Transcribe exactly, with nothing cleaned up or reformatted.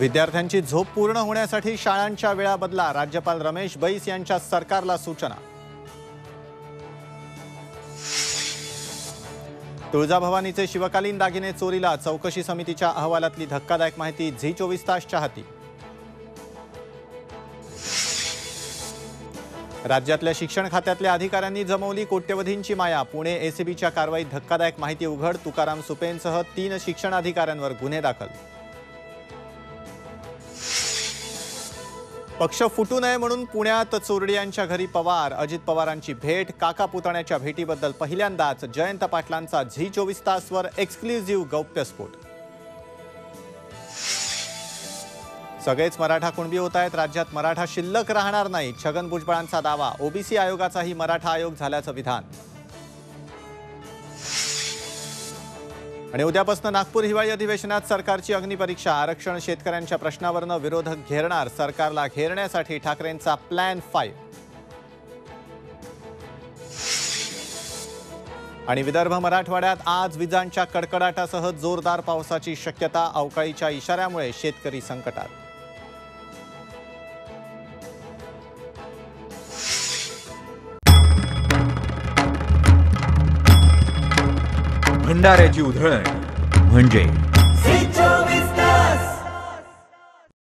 विद्यार्थ्यांची झोप पूर्ण होण्यासाठी शाळांच्या वेळा बदला, राज्यपाल रमेश बैस यांच्या सरकारला सूचना. तुळजाभवानीचे शिवकालीन दागिने चोरीला, चौकशी समितीच्या अहवालातली धक्कादायक माहिती झी चोवीस तासच्या हाती. राज्यातल्या शिक्षण खात्यातल्या अधिकाऱ्यांनी जमवली कोट्यवधींची माया, पुणे एसीबीच्या कारवाईत धक्कादायक माहिती उघड, तुकाराम सुपेंसह तीन शिक्षण अधिकाऱ्यांवर गुन्हे दाखल. पक्ष फुटू नये म्हणून पुण्यात चोरडियांच्या घरी पवार, अजित पवारांची भेट, काका पुतण्याच्या भेटीबद्दल पहिल्यांदाच जयंत पाटलांचा झी चोवीस तासवर एक्सक्लुझिव्ह गौप्यस्फोट. सगळेच मराठा कुणबी होत आहेत, राज्यात मराठा शिल्लक राहणार नाही, छगन भुजबळांचा दावा, ओबीसी आयोगाचाही मराठा आयोग झाल्याचं विधान. आणि उद्यापासून नागपूर हिवाळी अधिवेशनात सरकारची अग्निपरीक्षा, आरक्षण शेतकऱ्यांच्या प्रश्नावरनं विरोधक घेरणार, सरकारला घेरण्यासाठी ठाकरेंचा प्लॅन फाईव्ह. आणि विदर्भ मराठवाड्यात आज विजांच्या कडकडाटासह जोरदार पावसाची शक्यता, अवकाळीच्या इशाऱ्यामुळे शेतकरी संकटात. भंडाऱ्याची उधळण म्हणजे